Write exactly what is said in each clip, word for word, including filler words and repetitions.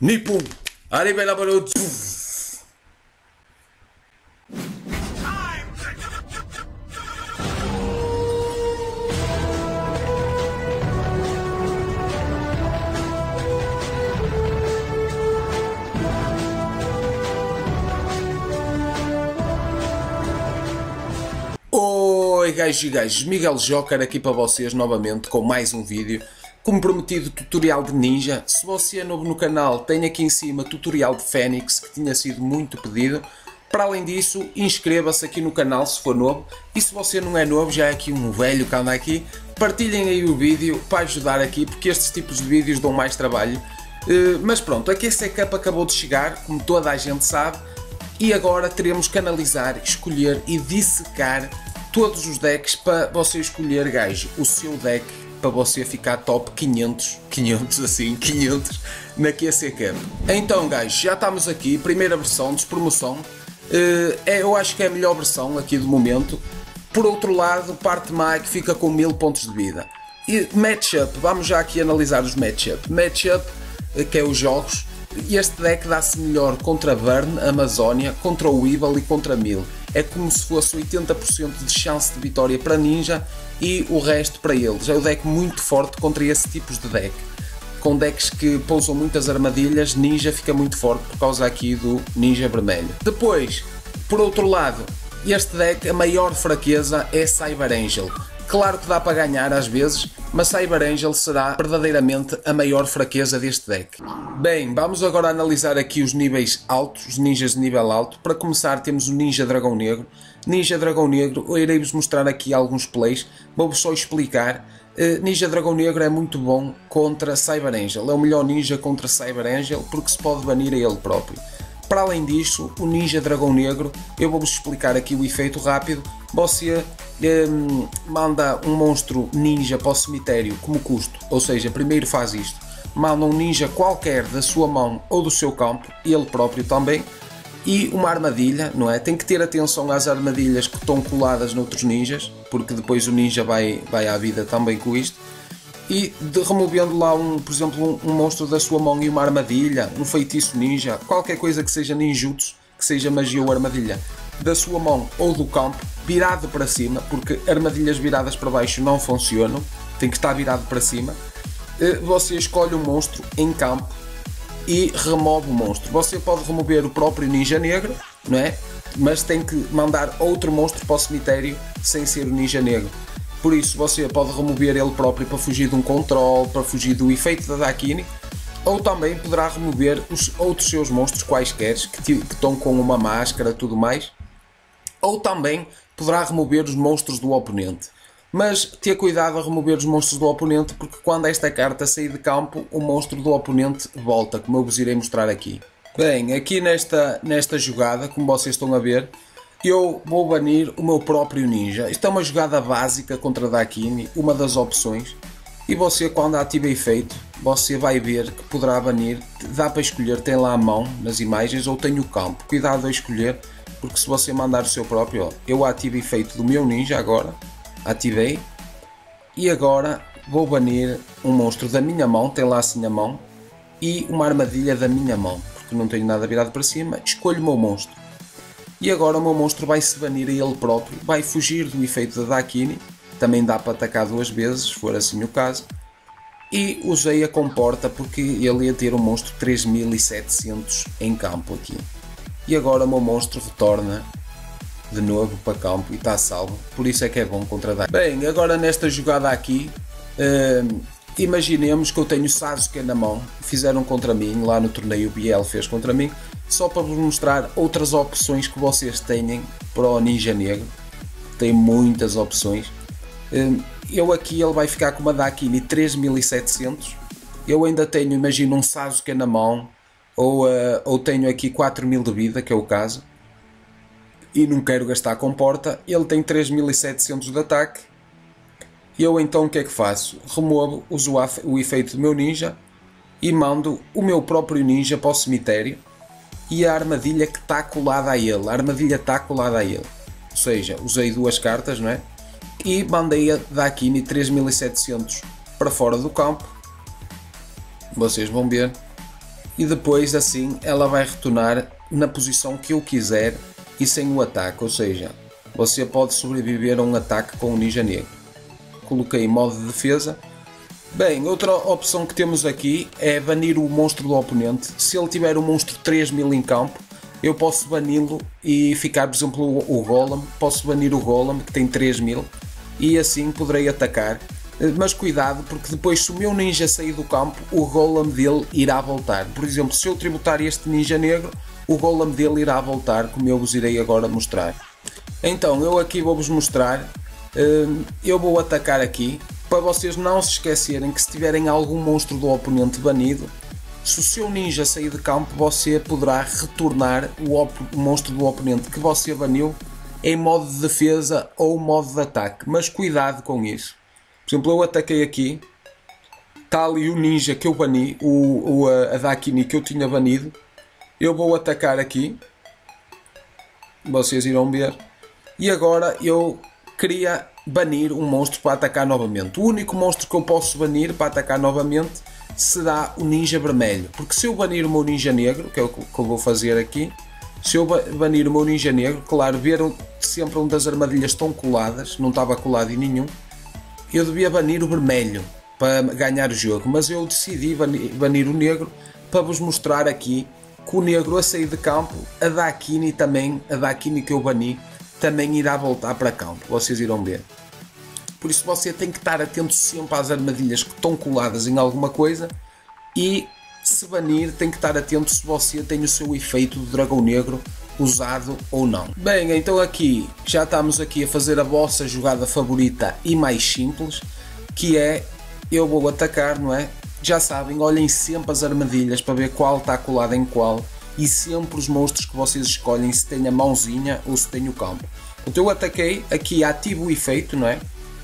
Nippon, arriba la barulho. Oi gajos e gajos, Miguel Joker aqui para vocês novamente com mais um vídeo. Como prometido, tutorial de ninja. Se você é novo no canal, tem aqui em cima tutorial de Fênix, que tinha sido muito pedido. Para além disso, inscreva-se aqui no canal se for novo. E se você não é novo, já é aqui um velho que anda aqui, partilhem aí o vídeo para ajudar aqui, porque estes tipos de vídeos dão mais trabalho. Uh, mas pronto, a Q C Cup acabou de chegar, como toda a gente sabe. E agora teremos que analisar, escolher e dissecar todos os decks para você escolher, gajo, o seu deck para você ficar top quinhentos, quinhentos assim, quinhentos na Q C Cup. Então, gajo, já estamos aqui, primeira versão, despromoção. Uh, é, eu acho que é a melhor versão aqui do momento. Por outro lado, parte má que fica com mil pontos de vida. E matchup, vamos já aqui analisar os matchup. Matchup, que é os jogos. Este deck dá-se melhor contra Burn, Amazónia, contra o Evil e contra Mil. É como se fosse oitenta por cento de chance de vitória para Ninja e o resto para eles. É um deck muito forte contra esse tipos de deck. Com decks que pousam muitas armadilhas, Ninja fica muito forte por causa aqui do Ninja vermelho. Depois, por outro lado, este deck, a maior fraqueza é Cyber Angel. Claro que dá para ganhar às vezes, mas Cyber Angel será verdadeiramente a maior fraqueza deste deck. Bem, vamos agora analisar aqui os níveis altos, os ninjas de nível alto. Para começar temos o Ninja Dragão Negro. Ninja Dragão Negro, eu irei-vos mostrar aqui alguns plays, vou-vos só explicar. Uh, Ninja Dragão Negro é muito bom contra Cyber Angel, é o melhor ninja contra Cyber Angel porque se pode banir a ele próprio. Para além disso, o Ninja Dragão Negro, eu vou-vos explicar aqui o efeito rápido. Você um, manda um monstro ninja para o cemitério como custo, ou seja, primeiro faz isto. Manda um ninja qualquer da sua mão ou do seu campo, ele próprio também, e uma armadilha, não é? Tem que ter atenção às armadilhas que estão coladas noutros ninjas, porque depois o ninja vai, vai à vida também com isto. E de, removendo lá, um, por exemplo, um, um monstro da sua mão e uma armadilha, um feitiço ninja, qualquer coisa que seja ninjutsu, que seja magia ou armadilha, da sua mão ou do campo, virado para cima, porque armadilhas viradas para baixo não funcionam, tem que estar virado para cima. Você escolhe um monstro em campo e remove o monstro. Você pode remover o próprio Ninja Negro, não é? Mas tem que mandar outro monstro para o cemitério sem ser o Ninja Negro. Por isso você pode remover ele próprio para fugir de um controle, para fugir do efeito da Dakini, ou também poderá remover os outros seus monstros quaisquer que, que estão com uma máscara e tudo mais, ou também poderá remover os monstros do oponente. Mas ter cuidado a remover os monstros do oponente, porque quando esta carta sair de campo, o monstro do oponente volta, como eu vos irei mostrar aqui. Bem, aqui nesta, nesta jogada, como vocês estão a ver, eu vou banir o meu próprio ninja. Isto é uma jogada básica contra Dakini, uma das opções. E você, quando ativa efeito, você vai ver que poderá banir. Dá para escolher, tem lá a mão nas imagens ou tem o campo. Cuidado a escolher, porque se você mandar o seu próprio, ó, eu ativo efeito do meu ninja agora. Ativei. E agora vou banir um monstro da minha mão, tem lá assim a mão. E uma armadilha da minha mão, porque não tenho nada virado para cima. Escolho o meu monstro. E agora o meu monstro vai se banir a ele próprio, vai fugir do efeito da Dakini, também dá para atacar duas vezes, se for assim o caso. E usei a comporta porque ele ia ter um monstro três mil e setecentos em campo aqui. E agora o meu monstro retorna de novo para campo e está salvo, por isso é que é bom contra Dakini. Bem, agora nesta jogada aqui, hum, imaginemos que eu tenho Sasuke na mão, fizeram contra mim, lá no torneio o Biel fez contra mim, só para vos mostrar outras opções que vocês têm para o Ninja Negro. Tem muitas opções. Eu aqui ele vai ficar com uma Dakini três mil e setecentos. Eu ainda tenho, imagino, um Sasuke na mão, ou, uh, ou tenho aqui quatro mil de vida, que é o caso, e não quero gastar com porta. Ele tem três mil e setecentos de ataque. Eu então o que é que faço? Removo, uso o efeito do meu ninja e mando o meu próprio ninja para o cemitério. E a armadilha que está colada a ele, a armadilha está colada a ele, ou seja, usei duas cartas, não é? E mandei a Dakini três mil e setecentos para fora do campo, vocês vão ver, e depois assim ela vai retornar na posição que eu quiser e sem o ataque, ou seja, você pode sobreviver a um ataque com o ninja negro. Coloquei em modo de defesa. Bem, outra opção que temos aqui é banir o monstro do oponente. Se ele tiver um monstro três mil em campo, eu posso bani-lo e ficar, por exemplo, o, o Golem. Posso banir o Golem, que tem três mil, e assim poderei atacar. Mas cuidado, porque depois, se o meu ninja sair do campo, o Golem dele irá voltar. Por exemplo, se eu tributar este ninja negro, o Golem dele irá voltar, como eu vos irei agora mostrar. Então, eu aqui vou-vos mostrar. Eu vou atacar aqui, para vocês não se esquecerem que se tiverem algum monstro do oponente banido, se o seu ninja sair de campo, você poderá retornar o, o monstro do oponente que você baniu em modo de defesa ou modo de ataque. Mas cuidado com isso. Por exemplo, eu ataquei aqui, está ali o ninja que eu bani, o, o, a Dakini que eu tinha banido. Eu vou atacar aqui, vocês irão ver, e agora eu queria banir um monstro para atacar novamente. O único monstro que eu posso banir para atacar novamente será o ninja vermelho, porque se eu banir o meu ninja negro, que é o que eu vou fazer aqui, se eu banir o meu ninja negro, claro, viram sempre onde as armadilhas estão coladas, não estava colado em nenhum, eu devia banir o vermelho para ganhar o jogo, mas eu decidi banir o negro para vos mostrar aqui que o negro a sair de campo, a Dakini também, a Dakini que eu bani, também irá voltar para campo, vocês irão ver. Por isso você tem que estar atento sempre às armadilhas que estão coladas em alguma coisa, e se banir tem que estar atento se você tem o seu efeito do dragão negro usado ou não. Bem, então aqui já estamos aqui a fazer a vossa jogada favorita e mais simples, que é, eu vou atacar, não é? Já sabem, olhem sempre as armadilhas para ver qual está colada em qual, e sempre os monstros que vocês escolhem, se tem a mãozinha ou se tem o campo. Então eu ataquei, aqui ativo o efeito, não é?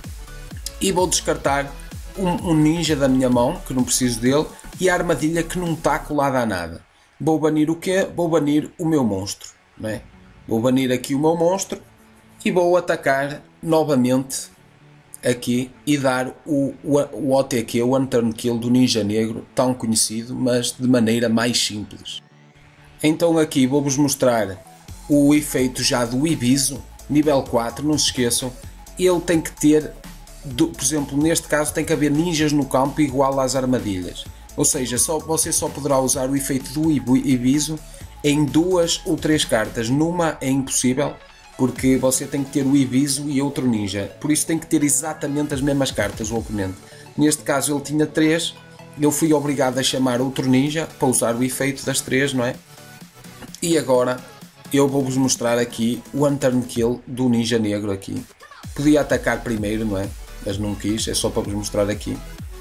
E vou descartar um, um ninja da minha mão, que não preciso dele, e a armadilha que não está colada a nada. Vou banir o quê? Vou banir o meu monstro, não é? Vou banir aqui o meu monstro e vou atacar novamente aqui e dar o, o, o O T Q, o One Turn Kill do ninja negro, tão conhecido, mas de maneira mais simples. Então aqui vou-vos mostrar o efeito já do Ibizo, nível quatro, não se esqueçam, ele tem que ter, do, por exemplo, neste caso tem que haver ninjas no campo igual às armadilhas. Ou seja, só, você só poderá usar o efeito do Ibizo em duas ou três cartas. Numa é impossível, porque você tem que ter o Ibizo e outro ninja. Por isso tem que ter exatamente as mesmas cartas o oponente. Neste caso ele tinha três, eu fui obrigado a chamar outro ninja para usar o efeito das três, não é? E agora eu vou-vos mostrar aqui o One Turn Kill do ninja negro aqui. Podia atacar primeiro, não é? Mas não quis, é só para vos mostrar aqui.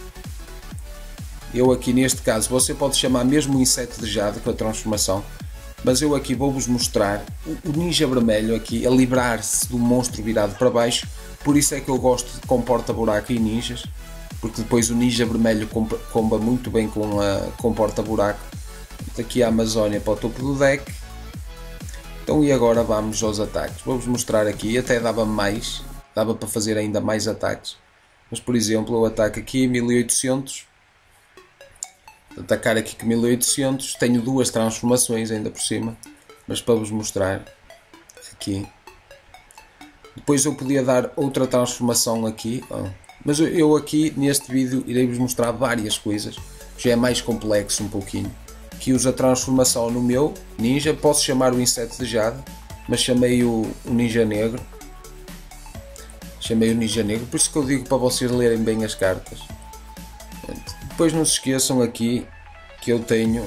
Eu aqui neste caso, você pode chamar mesmo o inseto de jade com a transformação, mas eu aqui vou-vos mostrar o ninja vermelho aqui a livrar-se do monstro virado para baixo. Por isso é que eu gosto de com porta-buraco e ninjas, porque depois o ninja vermelho comba muito bem com a com porta-buraco. Aqui a Amazónia para o topo do deck. Então e agora vamos aos ataques. Vou-vos mostrar aqui, até dava mais, dava para fazer ainda mais ataques. Mas por exemplo, eu ataco aqui mil e oitocentos. Atacar aqui com mil e oitocentos, tenho duas transformações ainda por cima, mas para vos mostrar aqui. Depois eu podia dar outra transformação aqui, oh. Mas eu aqui neste vídeo irei vos mostrar várias coisas, já é mais complexo um pouquinho. Aqui uso a transformação no meu ninja, posso chamar o inseto de jade, mas chamei o, o ninja negro. Chamei o ninja negro, por isso que eu digo para vocês lerem bem as cartas. Depois não se esqueçam aqui que eu tenho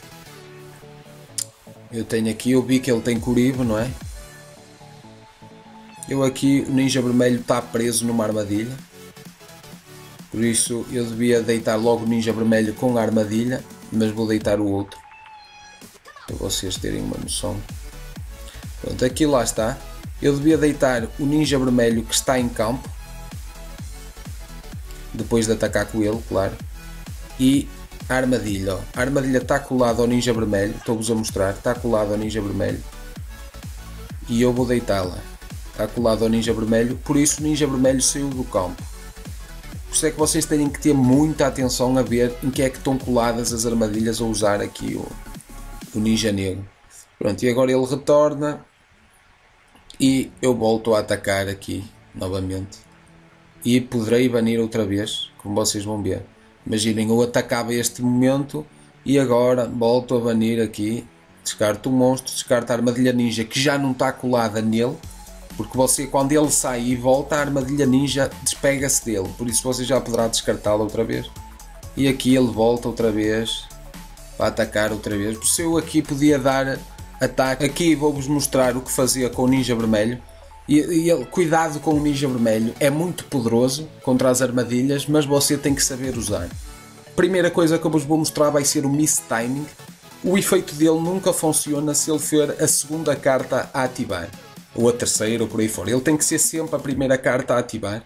eu tenho aqui, eu vi que ele tem Kuribo, não é? Eu aqui, o ninja vermelho está preso numa armadilha, por isso eu devia deitar logo o ninja vermelho com a armadilha, mas vou deitar o outro para vocês terem uma noção. Pronto, aqui lá está, eu devia deitar o ninja vermelho que está em campo depois de atacar com ele, claro. E a armadilha, ó. A armadilha está colada ao ninja vermelho, estou-vos a mostrar, está colada ao ninja vermelho e eu vou deitá-la, está colada ao ninja vermelho, por isso o ninja vermelho saiu do campo. Por isso é que vocês têm que ter muita atenção a ver em que é que estão coladas as armadilhas a usar aqui o, o ninja negro. Pronto, e agora ele retorna e eu volto a atacar aqui novamente. E poderei banir outra vez, como vocês vão ver. Imaginem, eu atacava este momento e agora volto a banir aqui. Descarto o monstro, descarto a armadilha ninja que já não está colada nele. Porque você, quando ele sai e volta, a armadilha ninja despega-se dele. Por isso você já poderá descartá-la outra vez. E aqui ele volta outra vez para atacar outra vez. Por isso eu aqui podia dar ataque. Aqui vou-vos mostrar o que fazia com o ninja vermelho. E, e ele, cuidado com o ninja vermelho. É muito poderoso contra as armadilhas, mas você tem que saber usar. A primeira coisa que eu vos vou mostrar vai ser o Miss Timing. O efeito dele nunca funciona se ele for a segunda carta a ativar. Ou a terceira, ou por aí fora. Ele tem que ser sempre a primeira carta a ativar.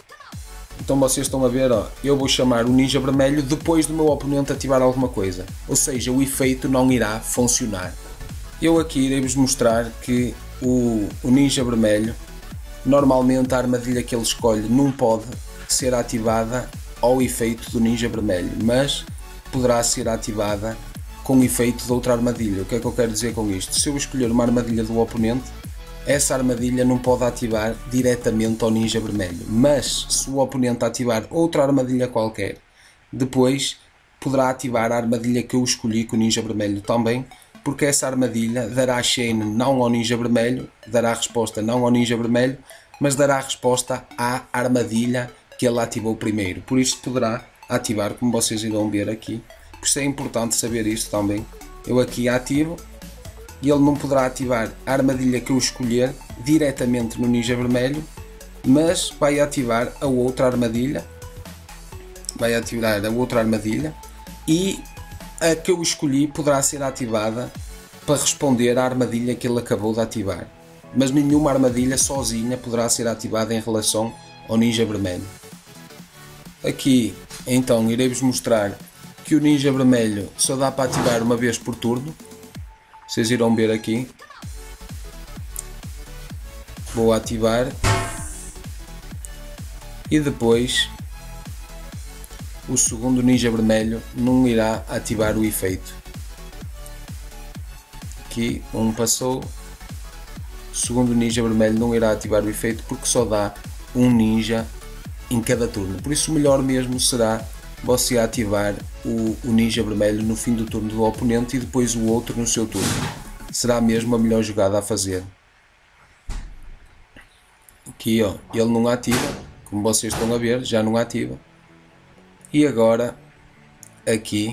Então vocês estão a ver, ó, eu vou chamar o ninja vermelho depois do meu oponente ativar alguma coisa. Ou seja, o efeito não irá funcionar. Eu aqui irei-vos mostrar que o, o ninja vermelho, normalmente a armadilha que ele escolhe não pode ser ativada ao efeito do ninja vermelho, mas poderá ser ativada com o efeito de outra armadilha. O que é que eu quero dizer com isto? Se eu escolher uma armadilha do oponente, essa armadilha não pode ativar diretamente ao ninja vermelho, mas se o oponente ativar outra armadilha qualquer, depois poderá ativar a armadilha que eu escolhi com o ninja vermelho também, porque essa armadilha dará chain não ao ninja vermelho, dará resposta não ao ninja vermelho, mas dará resposta à armadilha que ele ativou primeiro. Por isso poderá ativar, como vocês irão ver aqui. Por isso é importante saber isto também. Eu aqui ativo e ele não poderá ativar a armadilha que eu escolher diretamente no ninja vermelho, mas vai ativar a outra armadilha, vai ativar a outra armadilha e a que eu escolhi poderá ser ativada para responder à armadilha que ele acabou de ativar. Mas nenhuma armadilha sozinha poderá ser ativada em relação ao ninja vermelho. Aqui então irei-vos mostrar que o ninja vermelho só dá para ativar uma vez por turno. Vocês irão ver aqui. Vou ativar. E depois o segundo ninja vermelho não irá ativar o efeito. Aqui um passou. O segundo ninja vermelho não irá ativar o efeito porque só dá um ninja em cada turno. Por isso o melhor mesmo será você ativar o, o ninja vermelho no fim do turno do oponente e depois o outro no seu turno. Será mesmo a melhor jogada a fazer. Aqui ó, ele não ativa, como vocês estão a ver, já não ativa. E agora aqui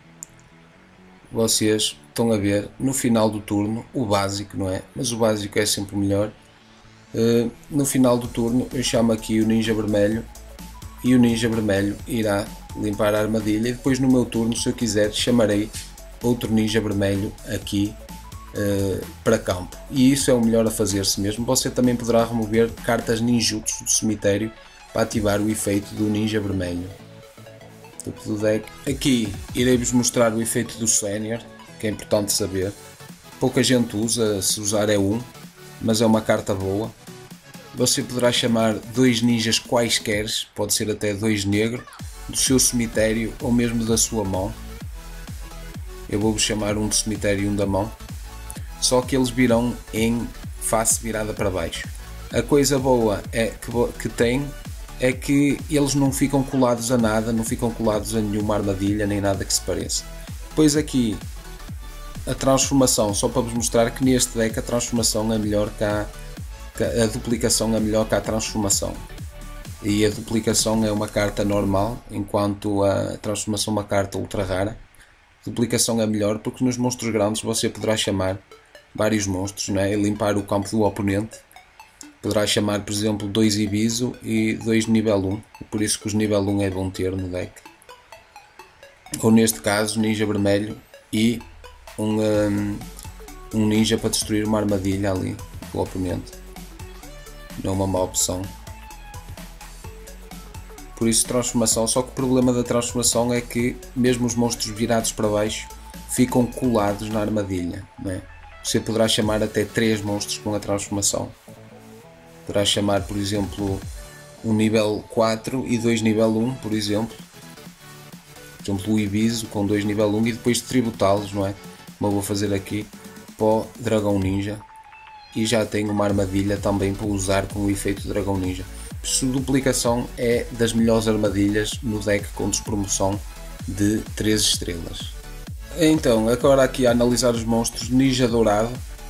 vocês estão a ver no final do turno o básico, não é? Mas o básico é sempre melhor. Uh, no final do turno eu chamo aqui o ninja vermelho e o ninja vermelho irá limpar a armadilha e depois no meu turno, se eu quiser, chamarei outro ninja vermelho aqui uh, para campo. E isso é o melhor a fazer-se mesmo. Você também poderá remover cartas ninjutsu do cemitério para ativar o efeito do ninja vermelho. Do deck. Aqui irei-vos mostrar o efeito do Senior, que é importante saber. Pouca gente usa, se usar é um, mas é uma carta boa. Você poderá chamar dois ninjas quaisquer, pode ser até dois negros, do seu cemitério ou mesmo da sua mão. Eu vou-vos chamar um do cemitério e um da mão. Só que eles virão em face virada para baixo. A coisa boa é que, que tem é que eles não ficam colados a nada, não ficam colados a nenhuma armadilha nem nada que se pareça. Depois aqui a transformação, só para vos mostrar que neste deck a transformação é melhor que a, que a duplicação é melhor que a transformação. E a duplicação é uma carta normal, enquanto a transformação é uma carta ultra rara. A duplicação é melhor porque nos monstros grandes você poderá chamar vários monstros, não é? E limpar o campo do oponente. Poderá chamar, por exemplo, dois Ibizo e dois nível um, por isso que os nível um é bom ter no deck. Ou neste caso, ninja vermelho e um, um, um ninja para destruir uma armadilha ali do oponente. Não é uma má opção. Por isso transformação, só que o problema da transformação é que mesmo os monstros virados para baixo ficam colados na armadilha, não é? Você poderá chamar até três monstros com a transformação. Poderá chamar, por exemplo, um nível quatro e dois nível um, por exemplo. Por exemplo, o Ibizo com dois nível um e depois tributá-los, não é? Como eu vou fazer aqui para o Dragão Ninja. E já tenho uma armadilha também para usar com o efeito Dragão Ninja. Por duplicação é das melhores armadilhas no deck com despromoção de três estrelas. Então, agora aqui a analisar os monstros. Ninja Dourado,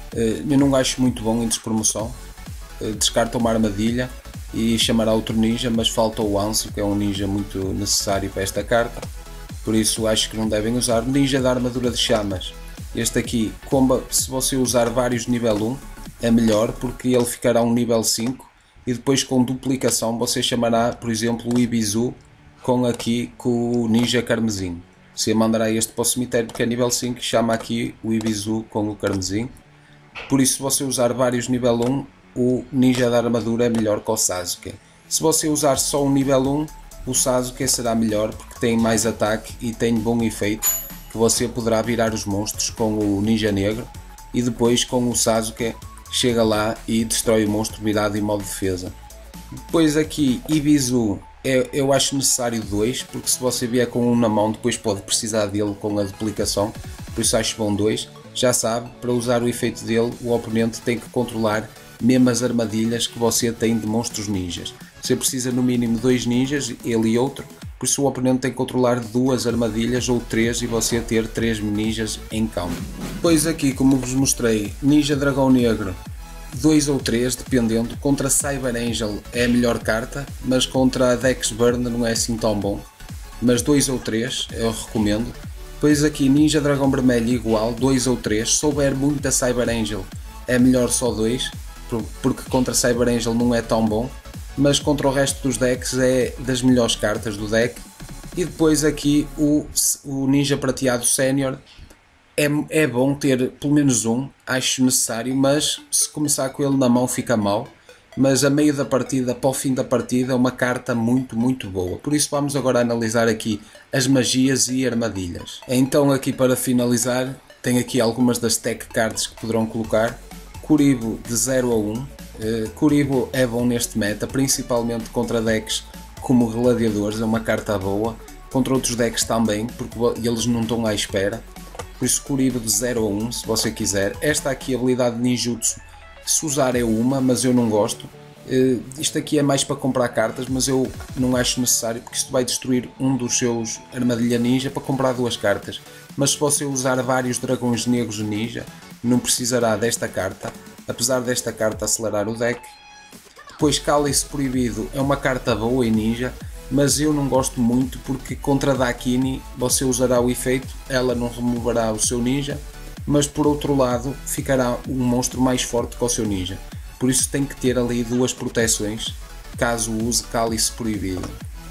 eu não acho muito bom em despromoção. Descarta uma armadilha e chamará outro ninja, mas falta o Anso, que é um ninja muito necessário para esta carta. Por isso acho que não devem usar. Ninja da armadura de chamas. Este aqui, comba, se você usar vários nível um, é melhor porque ele ficará um nível cinco e depois com duplicação você chamará, por exemplo, o Ibizu com aqui com o Ninja Carmesim. Você mandará este para o cemitério porque é nível cinco, chama aqui o Ibizu com o Carmesim. Por isso, se você usar vários nível um, o Ninja da armadura é melhor que o Sasuke. Se você usar só um nível um, o Sasuke será melhor porque tem mais ataque e tem bom efeito, que você poderá virar os monstros com o Ninja Negro e depois com o Sasuke chega lá e destrói o monstro virado em modo defesa. Depois aqui Ibizu, eu, eu acho necessário dois, porque se você vier com um na mão depois pode precisar dele com a duplicação, por isso acho bom dois. Já sabe, para usar o efeito dele o oponente tem que controlar mesmo as armadilhas que você tem de monstros ninjas. Você precisa no mínimo dois ninjas, ele e outro, por isso o oponente tem que controlar duas armadilhas ou três e você ter três ninjas em campo. Depois aqui, como vos mostrei, Ninja Dragão Negro, dois ou três, dependendo. Contra Cyber Angel é a melhor carta, mas contra a Dex Burn não é assim tão bom. Mas dois ou três eu recomendo. Depois aqui Ninja Dragão Vermelho igual, dois ou três. Se souber muito a Cyber Angel é melhor só dois, porque contra Cyber Angel não é tão bom. Mas contra o resto dos decks é das melhores cartas do deck. E depois aqui o, o Ninja Prateado Sénior. É, é bom ter pelo menos um, acho necessário, mas se começar com ele na mão fica mal. Mas a meio da partida, para o fim da partida, é uma carta muito, muito boa. Por isso vamos agora analisar aqui as magias e armadilhas. Então aqui para finalizar, tem aqui algumas das tech cards que poderão colocar. Kuribo de zero a um. Uh, Kuribo é bom neste meta, principalmente contra decks como Gladiadores, é uma carta boa. Contra outros decks também, porque eles não estão à espera. Por isso Kuribo de zero a um, se você quiser. Esta aqui, a habilidade de ninjutsu, se usar é uma, mas eu não gosto. Uh, isto aqui é mais para comprar cartas, mas eu não acho necessário, porque isto vai destruir um dos seus armadilha ninja para comprar duas cartas. Mas se você usar vários dragões negros ninja, não precisará desta carta, apesar desta carta acelerar o deck. Depois Cálice Proibido é uma carta boa em ninja, mas eu não gosto muito porque contra Dakini você usará o efeito, ela não removerá o seu ninja, mas por outro lado ficará um monstro mais forte que o seu ninja. Por isso tem que ter ali duas proteções caso use Cálice Proibido.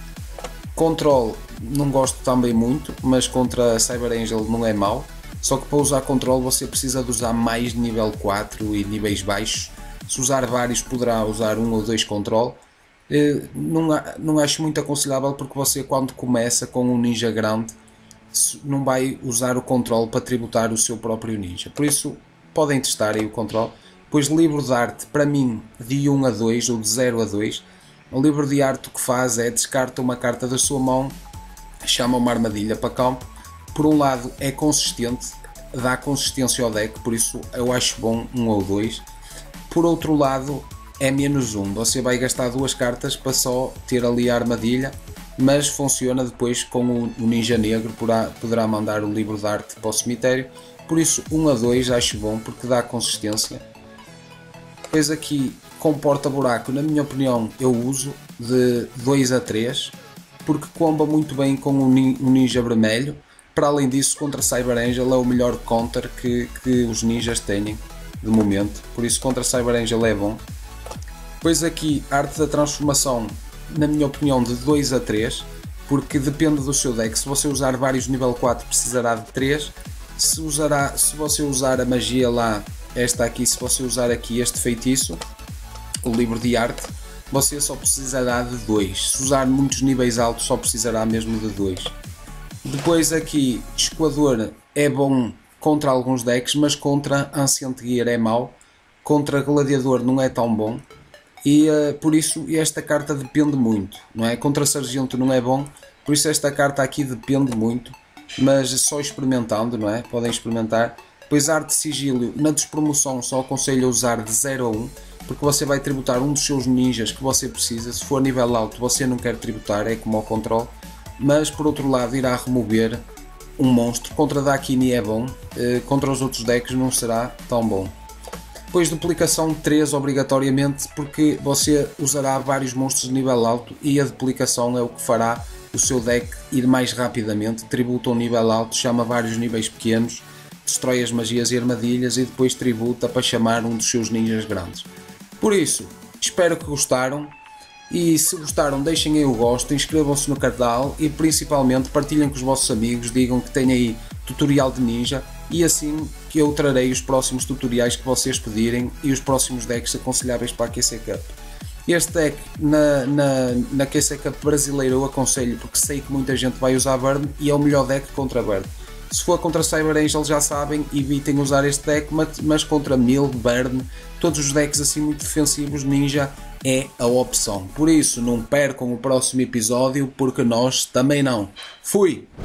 Control não gosto também muito, mas contra Cyber Angel não é mau. Só que para usar controle você precisa de usar mais de nível quatro e níveis baixos. Se usar vários poderá usar um ou dois controle. Não, não acho muito aconselhável porque você quando começa com um ninja grande não vai usar o controle para tributar o seu próprio ninja. Por isso podem testar aí o controle. Pois livro de arte para mim de um a dois ou de zero a dois. O livro de arte o que faz é descarta uma carta da sua mão, chama uma armadilha para campo. Por um lado é consistente, dá consistência ao deck, por isso eu acho bom um ou dois. Por outro lado é menos um, você vai gastar duas cartas para só ter ali a armadilha, mas funciona depois com o Ninja Negro, poderá mandar o livro de arte para o cemitério. Por isso um a dois acho bom porque dá consistência. Depois aqui com porta-buraco, na minha opinião eu uso de dois a três, porque comba muito bem com o Ninja Vermelho. Para além disso, contra Cyber Angel é o melhor counter que, que os ninjas têm de momento, por isso contra Cyber Angel é bom. Depois aqui, arte da transformação, na minha opinião de dois a três, porque depende do seu deck. Se você usar vários nível quatro precisará de três, se, usará, se você usar a magia lá, esta aqui, se você usar aqui este feitiço, o livro de arte, você só precisará de dois. Se usar muitos níveis altos só precisará mesmo de dois. Depois aqui, Escoador é bom contra alguns decks, mas contra Ancient Gear é mau. Contra Gladiador não é tão bom. E uh, por isso esta carta depende muito, não é? Contra Sargento não é bom, por isso esta carta aqui depende muito, mas só experimentando, não é? Podem experimentar. Depois Arte de Sigilo, na despromoção só aconselho a usar de zero a um, porque você vai tributar um dos seus ninjas que você precisa. Se for nível alto você não quer tributar, é como ao controle, mas por outro lado irá remover um monstro. Contra Dakini é bom, uh, contra os outros decks não será tão bom. Depois duplicação três obrigatoriamente, porque você usará vários monstros de nível alto e a duplicação é o que fará o seu deck ir mais rapidamente. Tributa um nível alto, chama vários níveis pequenos, destrói as magias e armadilhas e depois tributa para chamar um dos seus ninjas grandes. Por isso, espero que gostaram e se gostaram deixem aí o gosto, inscrevam-se no canal e principalmente partilhem com os vossos amigos, digam que tem aí tutorial de ninja e assim que eu trarei os próximos tutoriais que vocês pedirem e os próximos decks aconselháveis para a Q C Cup. Este deck na, na, na Q C Cup brasileira eu aconselho porque sei que muita gente vai usar Burn e é o melhor deck contra Burn. Se for contra Cyber Angel já sabem, evitem usar este deck, mas, mas contra Milk, Burn, todos os decks assim muito defensivos, Ninja é a opção. Por isso não percam o próximo episódio porque nós também não. Fui!